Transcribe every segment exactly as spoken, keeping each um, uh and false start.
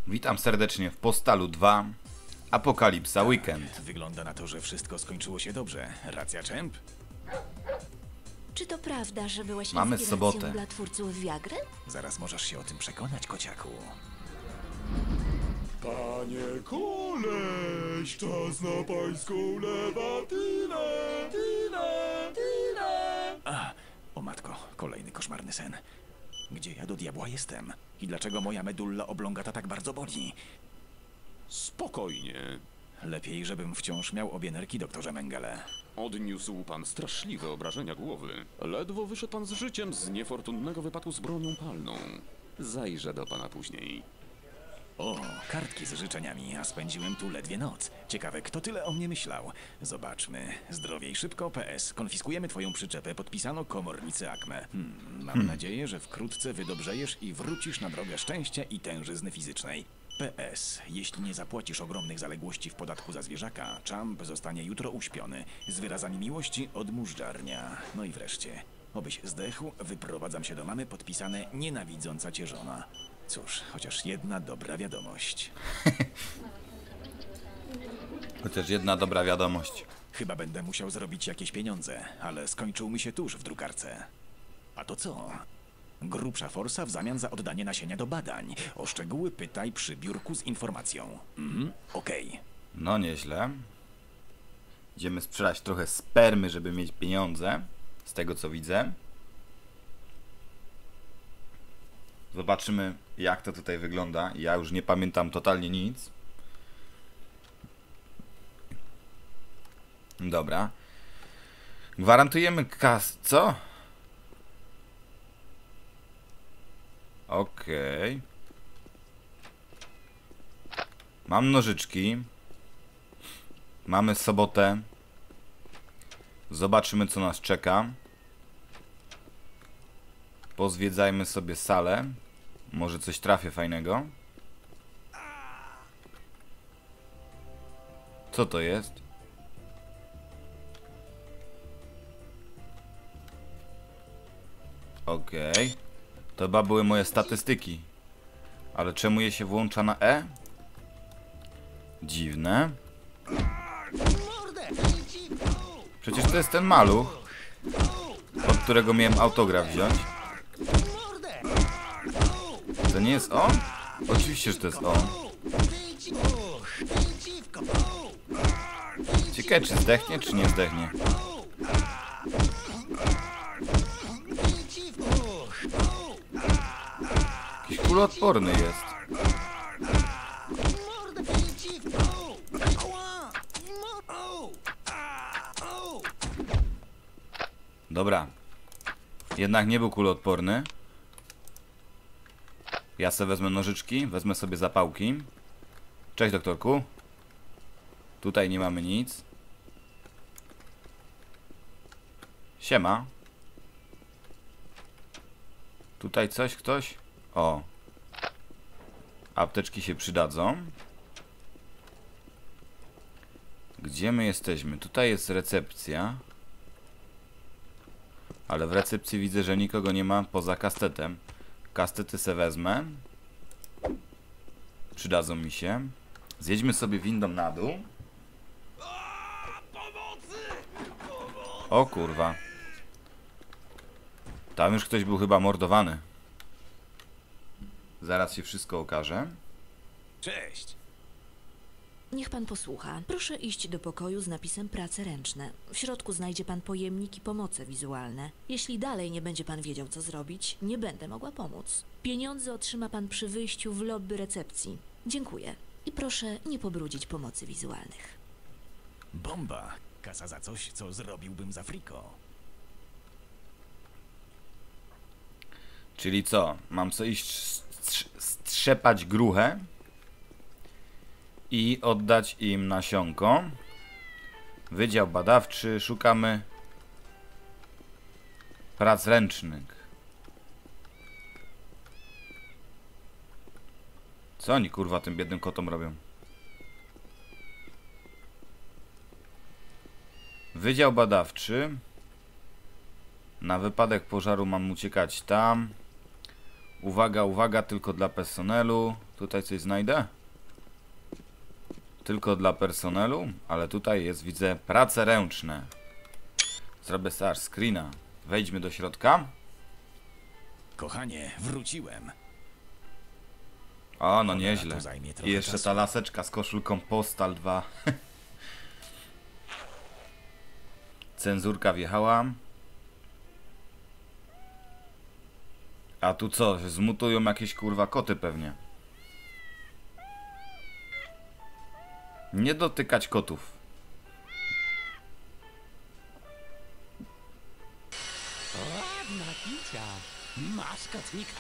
Witam serdecznie w Postalu dwa Apokalipsa Weekend. Wygląda na to, że wszystko skończyło się dobrze. Racja, Czemp? Czy to prawda, że byłeś Mamy inspiracją sobotę. dla twórców Viagry? Zaraz możesz się o tym przekonać, kociaku. Panie koleś, czas na pańską lewatynę, tynę, tynę. A, o matko, kolejny koszmarny sen. Gdzie ja do diabła jestem? I dlaczego moja medulla oblongata tak bardzo boli? Spokojnie. Lepiej, żebym wciąż miał obie nerki, doktorze Mengele. Odniósł pan straszliwe obrażenia głowy. Ledwo wyszedł pan z życiem z niefortunnego wypadku z bronią palną. Zajrzę do pana później. O, kartki z życzeniami, a spędziłem tu ledwie noc. Ciekawe, kto tyle o mnie myślał. Zobaczmy. Zdrowiej szybko, P S. Konfiskujemy twoją przyczepę, podpisano komornicy Akme. Hmm, mam Hmm. nadzieję, że wkrótce wydobrzejesz i wrócisz na drogę szczęścia i tężyzny fizycznej. P S. Jeśli nie zapłacisz ogromnych zaległości w podatku za zwierzaka, Champ zostanie jutro uśpiony. Z wyrazami miłości od mużdżarnia. No i wreszcie. Obyś zdechł, wyprowadzam się do mamy, podpisane nienawidząca cię żona. Cóż, chociaż jedna dobra wiadomość. Chociaż jedna dobra wiadomość. Chyba będę musiał zrobić jakieś pieniądze, ale skończył mi się tuż w drukarce. A to co? Grubsza forsa w zamian za oddanie nasienia do badań. O szczegóły pytaj przy biurku z informacją. Mhm, okej. No nieźle. Idziemy sprzedać trochę spermy, żeby mieć pieniądze. Z tego co widzę. Zobaczymy, jak to tutaj wygląda. Ja już nie pamiętam totalnie nic. Dobra. Gwarantujemy kas... Co? Okej. Mam nożyczki. Mamy sobotę. Zobaczymy, co nas czeka. Pozwiedzajmy sobie salę. Może coś trafię fajnego. Co to jest? Okej. Okay. To chyba były moje statystyki. Ale czemu je się włącza na E? Dziwne. Przecież to jest ten maluch, od którego miałem autograf wziąć. To nie jest on? Oczywiście, że to jest on. Ciekawe, czy zdechnie, czy nie zdechnie. Jakiś kuloodporny jest. Dobra. Jednak nie był kuloodporny. Ja sobie wezmę nożyczki, wezmę sobie zapałki. Cześć, doktorku. Tutaj nie mamy nic. Siema. Tutaj coś, ktoś? O. Apteczki się przydadzą. Gdzie my jesteśmy? Tutaj jest recepcja. Ale w recepcji widzę, że nikogo nie ma poza kastetem. Kastety se wezmę. Przydadzą mi się. Zjedźmy sobie windą na dół. O kurwa. Tam już ktoś był chyba mordowany. Zaraz się wszystko okaże. Cześć! Niech pan posłucha. Proszę iść do pokoju z napisem prace ręczne. W środku znajdzie pan pojemnik i pomoce wizualne. Jeśli dalej nie będzie pan wiedział, co zrobić, nie będę mogła pomóc. Pieniądze otrzyma pan przy wyjściu w lobby recepcji. Dziękuję. I proszę nie pobrudzić pomocy wizualnych. Bomba! Kasa za coś, co zrobiłbym za friko. Czyli co? Mam co iść strz- strzepać gruchę i oddać im nasionko. Wydział badawczy. Szukamy prac ręcznych. Co oni kurwa tym biednym kotom robią? Wydział badawczy. Na wypadek pożaru mam uciekać tam. Uwaga, uwaga, tylko dla personelu. Tutaj coś znajdę? Tylko dla personelu, ale tutaj jest, widzę, prace ręczne. Zrobię start screena. Wejdźmy do środka. Kochanie, wróciłem. O, no Cholera, nieźle. to zajmie trochę I jeszcze czasu. ta laseczka z koszulką Postal dwa. Cenzurka wjechała. A tu co? Że zmutują jakieś kurwa koty pewnie. Nie dotykać kotów. Ładna kicia. Masz kotnika.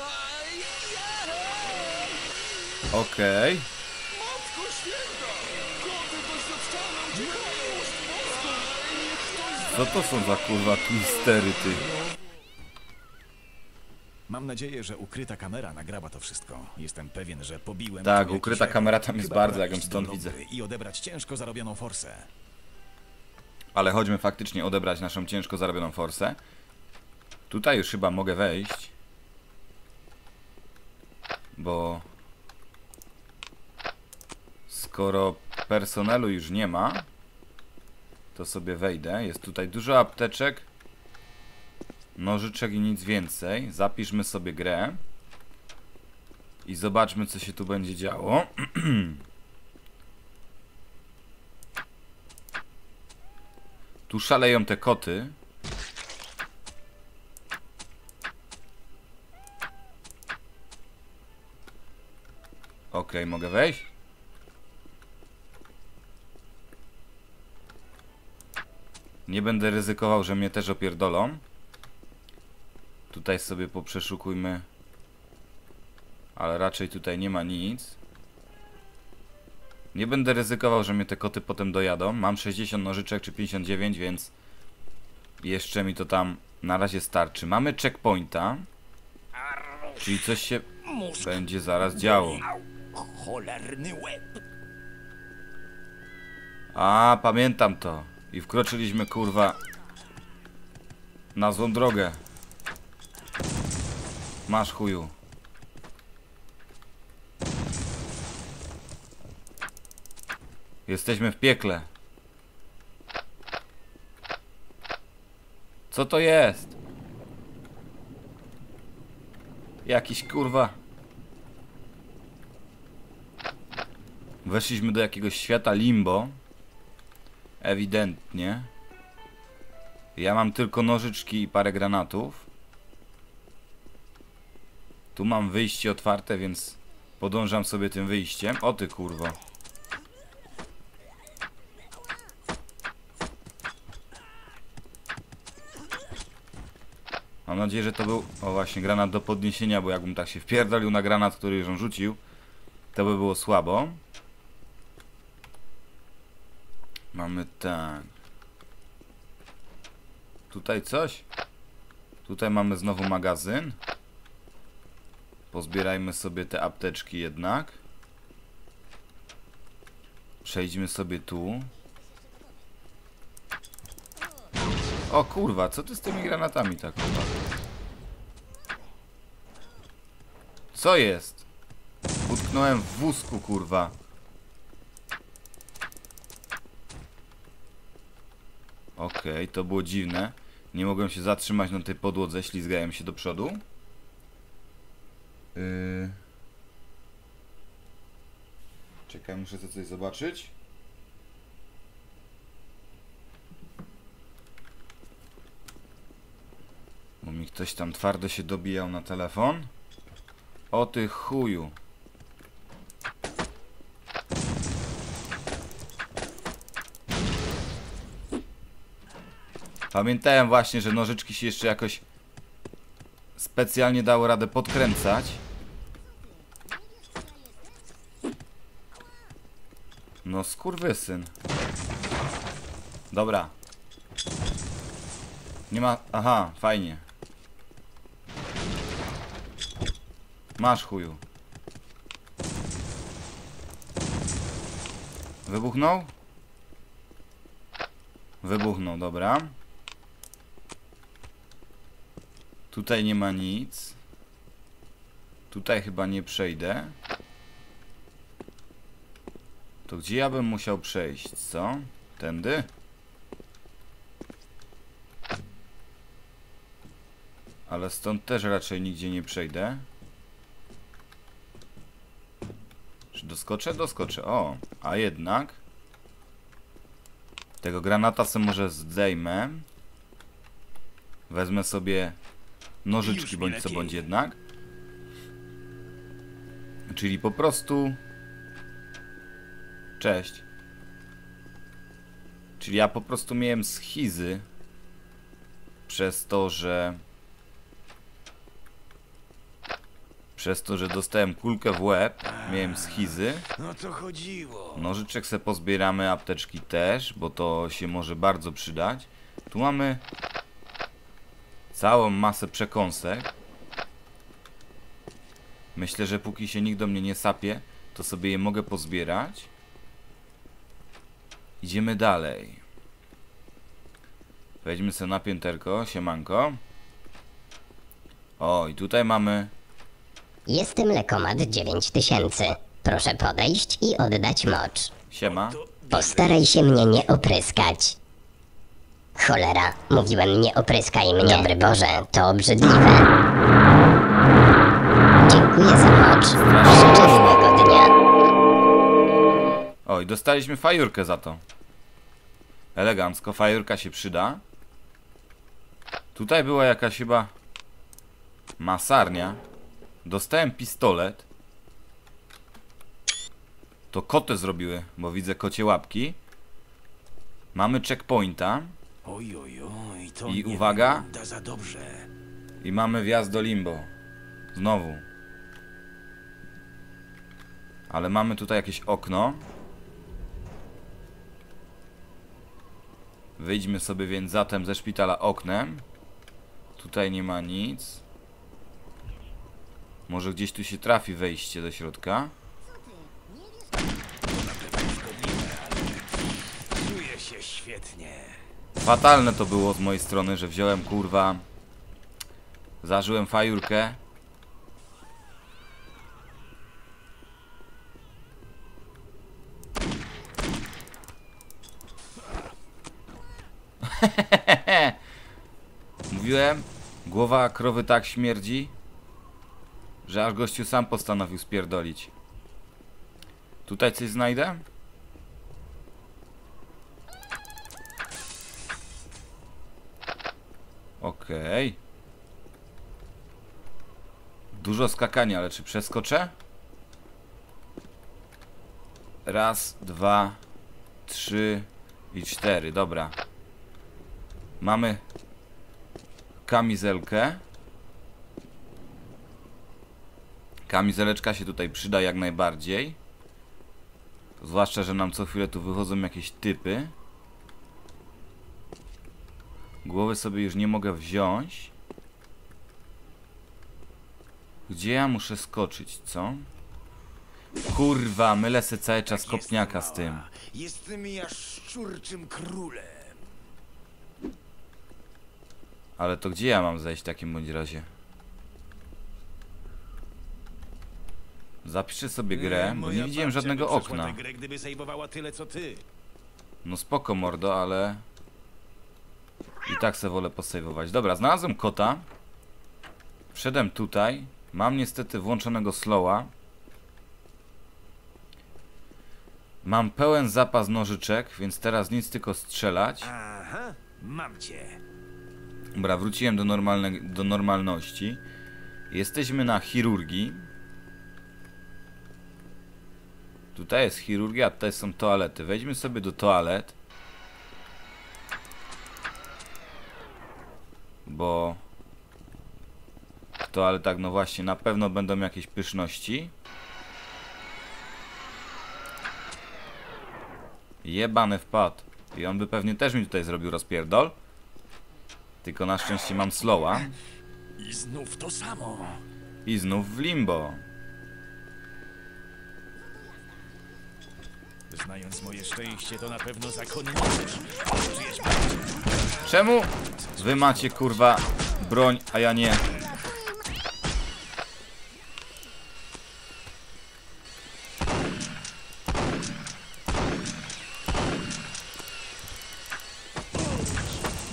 Okej. Matko święta! Koty doświadczone uciekają już w Polskę! Niech ktoś Co to są za kurwa twistery, ty? Mam nadzieję, że ukryta kamera nagrała to wszystko. Jestem pewien, że pobiłem... Tak, tu jakiś ukryta rekord. kamera tam jest Chyba bardzo, pora jak ją iść do stąd lobby widzę. I odebrać ciężko zarobioną forsę. Ale chodźmy faktycznie odebrać naszą ciężko zarobioną forsę. Tutaj już chyba mogę wejść. Bo... Skoro personelu już nie ma, to sobie wejdę. Jest tutaj dużo apteczek, nożyczek i nic więcej. Zapiszmy sobie grę. I zobaczmy, co się tu będzie działo. Tu szaleją te koty. Okej, mogę wejść? Nie będę ryzykował, że mnie też opierdolą. Tutaj sobie poprzeszukujmy. Ale raczej tutaj nie ma nic. Nie będę ryzykował, że mnie te koty potem dojadą. Mam sześćdziesiąt nożyczek czy pięćdziesiąt dziewięć, więc jeszcze mi to tam na razie starczy. Mamy checkpointa. Czyli coś się będzie zaraz działo. Cholerny łeb! A, pamiętam to. I wkroczyliśmy, kurwa, na złą drogę. Masz, chuju. Jesteśmy w piekle. Co to jest? Jakiś, kurwa. Weszliśmy do jakiegoś świata limbo. Ewidentnie. Ja mam tylko nożyczki i parę granatów. Tu mam wyjście otwarte, więc podążam sobie tym wyjściem. O ty kurwo. Mam nadzieję, że to był... O właśnie, granat do podniesienia, bo jakbym tak się wpierdolił na granat, który już on rzucił, to by było słabo. Mamy tak. Tutaj coś? Tutaj mamy znowu magazyn. Pozbierajmy sobie te apteczki jednak. Przejdźmy sobie tu. O kurwa, co ty z tymi granatami tak kurwa? Co jest? Utknąłem w wózku, kurwa. Okej, okay, to było dziwne. Nie mogłem się zatrzymać na tej podłodze, ślizgałem się do przodu. Yy... Czekaj, muszę sobie coś zobaczyć. Bo mi ktoś tam twardo się dobijał na telefon. O ty chuju. Pamiętałem właśnie, że nożyczki się jeszcze jakoś specjalnie dało radę podkręcać. No skurwysyn. Dobra. Nie ma... Aha, fajnie. Masz, chuju. Wybuchnął? Wybuchnął, dobra. Tutaj nie ma nic. Tutaj chyba nie przejdę. To gdzie ja bym musiał przejść, co? Tędy? Ale stąd też raczej nigdzie nie przejdę. Czy doskoczę? Doskoczę. O, a jednak tego granata sobie może zdejmę. Wezmę sobie nożyczki bądź co bądź jednak. Czyli po prostu... Cześć. Czyli ja po prostu miałem schizy przez to, że przez to, że dostałem kulkę w łeb, miałem schizy. No to chodziło. Nożyczek se pozbieramy, apteczki też, bo to się może bardzo przydać. Tu mamy całą masę przekąsek. Myślę, że póki się nikt do mnie nie sapie, to sobie je mogę pozbierać. Idziemy dalej. Wejdźmy sobie na pięterko, siemanko. O, i tutaj mamy... Jestem Lekomat dziewięć tysięcy. Proszę podejść i oddać mocz. Siema. Postaraj się mnie nie opryskać. Cholera, mówiłem nie opryskaj mnie. Dobry Boże, to obrzydliwe. Dziękuję za mocz. Życzę miłego dnia. O, i dostaliśmy fajurkę za to. Elegancko, fajurka się przyda. Tutaj była jakaś chyba masarnia. Dostałem pistolet. To koty zrobiły, bo widzę kocie łapki. Mamy checkpointa. Oj, oj, oj, to I nie uwaga. wygląda za dobrze. I mamy wjazd do limbo. Znowu. Ale mamy tutaj jakieś okno. Wyjdźmy sobie więc zatem ze szpitala oknem. Tutaj nie ma nic. Może gdzieś tu się trafi wejście do środka. Czuję się świetnie. Fatalne to było z mojej strony, że wziąłem kurwa. Zażyłem fajurkę. Mówiłem, głowa krowy tak śmierdzi, że aż gościu sam postanowił spierdolić. Tutaj coś znajdę? Okej. Okay. Dużo skakania, ale czy przeskoczę? Raz, dwa, trzy i cztery. Dobra. Mamy kamizelkę. Kamizeleczka się tutaj przyda jak najbardziej. Zwłaszcza, że nam co chwilę tu wychodzą jakieś typy. Głowy sobie już nie mogę wziąć. Gdzie ja muszę skoczyć, co? Kurwa, mylę se cały czas kopniaka z tym. Jestem jaszczurczym królem. Ale to gdzie ja mam zejść w takim bądź razie? Zapiszę sobie grę, bo nie widziałem żadnego okna. Grę, gdyby sejwowała tyle co ty. No spoko mordo, ale... I tak se wolę posejwować. Dobra, znalazłem kota. Wszedłem tutaj. Mam niestety włączonego slowa. Mam pełen zapas nożyczek, więc teraz nic tylko strzelać. Aha, mam cię. Dobra, wróciłem do, normalne, do normalności. Jesteśmy na chirurgii. Tutaj jest chirurgia, a tutaj są toalety. Wejdźmy sobie do toalet. Bo w toaletach, no właśnie, na pewno będą jakieś pyszności. Jebany wpadł. I on by pewnie też mi tutaj zrobił rozpierdol. Tylko na szczęście mam slowa. I znów to samo. I znów w limbo. Znając moje szczęście, to na pewno zakonniczysz. Czemu wy macie kurwa broń, a ja nie?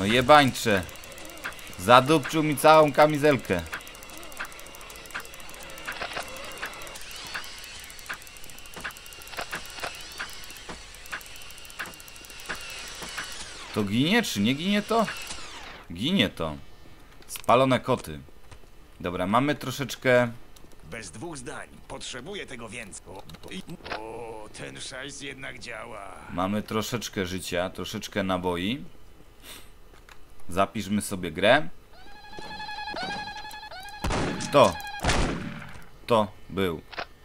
No jebańcze. Zadupczył mi całą kamizelkę. To ginie, czy nie ginie to? Ginie to. Spalone koty. Dobra, mamy troszeczkę... Bez dwóch zdań. Potrzebuję tego więcej. O, o, ten szajs jednak działa. Mamy troszeczkę życia, troszeczkę naboi. Zapiszmy sobie grę. To. To był.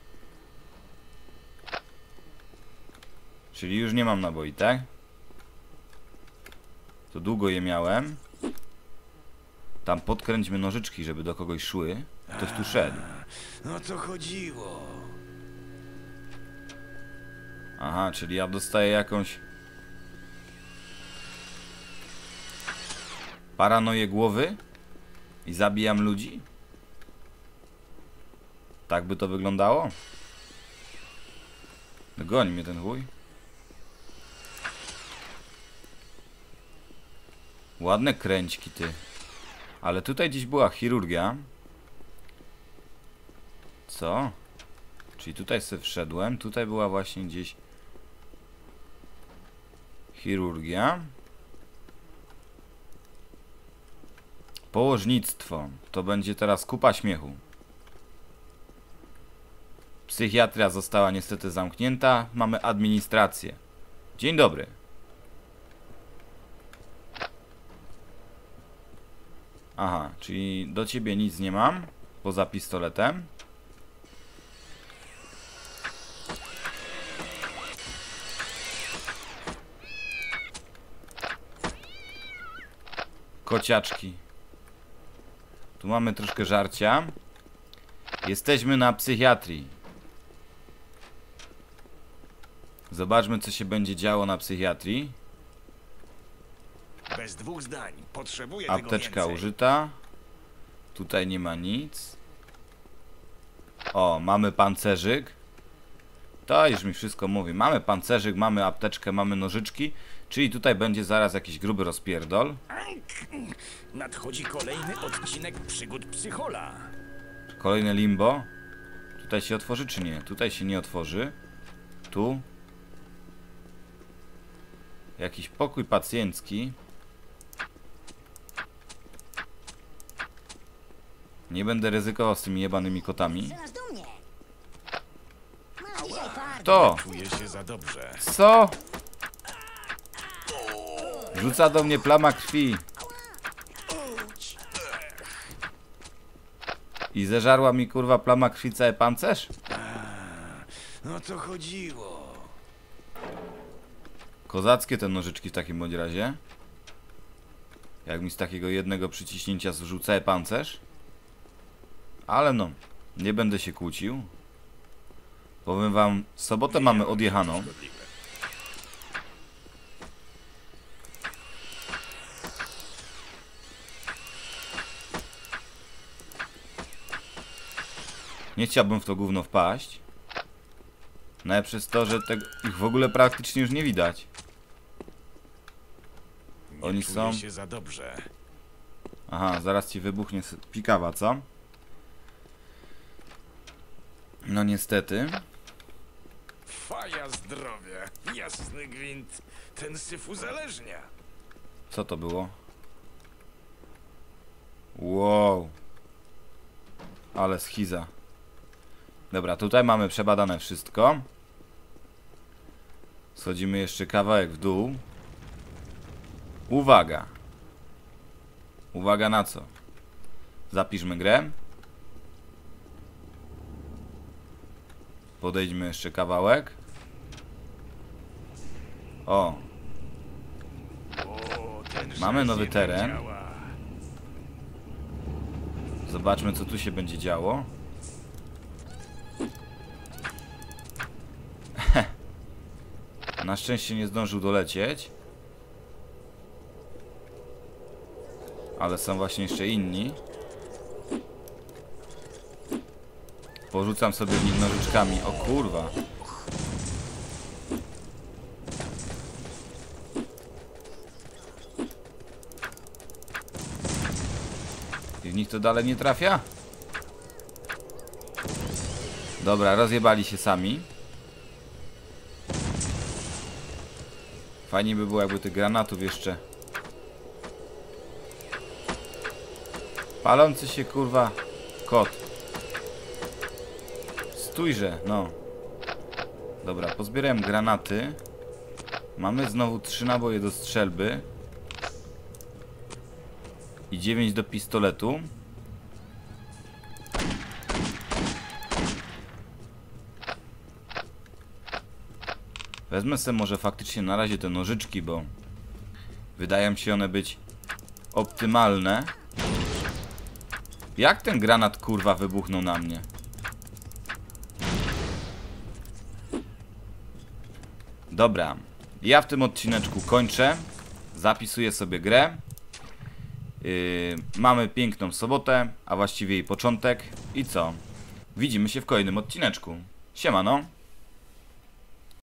Czyli już nie mam naboi, tak? To długo je miałem. Tam podkręćmy nożyczki, żeby do kogoś szły. Ktoś tu szedł. No to chodziło. Aha, czyli ja dostaję jakąś... paranoję głowy? I zabijam ludzi? Tak by to wyglądało? Goni mnie ten chuj. Ładne kręćki, ty. Ale tutaj gdzieś była chirurgia. Co? Czyli tutaj sobie wszedłem. Tutaj była właśnie gdzieś chirurgia. Położnictwo. To będzie teraz kupa śmiechu. Psychiatria została niestety zamknięta. Mamy administrację. Dzień dobry. Aha, czyli do ciebie nic nie mam. Poza pistoletem. Kociaczki. Tu mamy troszkę żarcia. Jesteśmy na psychiatrii. Zobaczmy, co się będzie działo na psychiatrii. Bez dwóch zdań. Potrzebuję tego Apteczka więcej. użyta. Tutaj nie ma nic. O, mamy pancerzyk. To już mi wszystko mówi. Mamy pancerzyk, mamy apteczkę, mamy nożyczki. Czyli tutaj będzie zaraz jakiś gruby rozpierdol. Nadchodzi kolejny odcinek przygód psychola. Kolejne limbo. Tutaj się otworzy czy nie? Tutaj się nie otworzy. Tu. Jakiś pokój pacjencki. Nie będę ryzykował z tymi jebanymi kotami. Kto? Czuję się za dobrze. Co? Rzuca do mnie plama krwi. I zeżarła mi kurwa plama krwi cały pancerz? No to chodziło. Kozackie te nożyczki w takim bądź razie. Jak mi z takiego jednego przyciśnięcia zużył cały pancerz. Ale no, nie będę się kłócił. Powiem wam, sobotę mamy odjechaną. Nie chciałbym w to gówno wpaść. Nawet przez to, że te, ich w ogóle praktycznie już nie widać. Nie Oni czuję są... się za dobrze. Aha, zaraz ci wybuchnie s- pikawa, co? No niestety. Faja zdrowie. Jasny gwint. Ten syf uzależnia. Co to było? Wow. Ale schiza. Dobra, tutaj mamy przebadane wszystko. Schodzimy jeszcze kawałek w dół. Uwaga. Uwaga na co? Zapiszmy grę. Podejdźmy jeszcze kawałek. O. O, ten Mamy szajs nowy jednak teren. działa. Zobaczmy, co tu się będzie działo. Na szczęście nie zdążył dolecieć. Ale są właśnie jeszcze inni. Porzucam sobie w nich nożyczkami. O kurwa. nich to dalej nie trafia? Dobra, rozjebali się sami. Fajnie by było, jakby tych granatów jeszcze. Palący się, kurwa, kot. Stójże, no. Dobra, pozbierałem granaty. Mamy znowu trzy naboje do strzelby. I dziewięć do pistoletu. Wezmę sobie może faktycznie na razie te nożyczki, bo wydają się one być optymalne. Jak ten granat, kurwa, wybuchnął na mnie? Dobra, ja w tym odcineczku kończę. Zapisuję sobie grę. Yy, mamy piękną sobotę, a właściwie jej początek. I co? Widzimy się w kolejnym odcineczku. Siemano.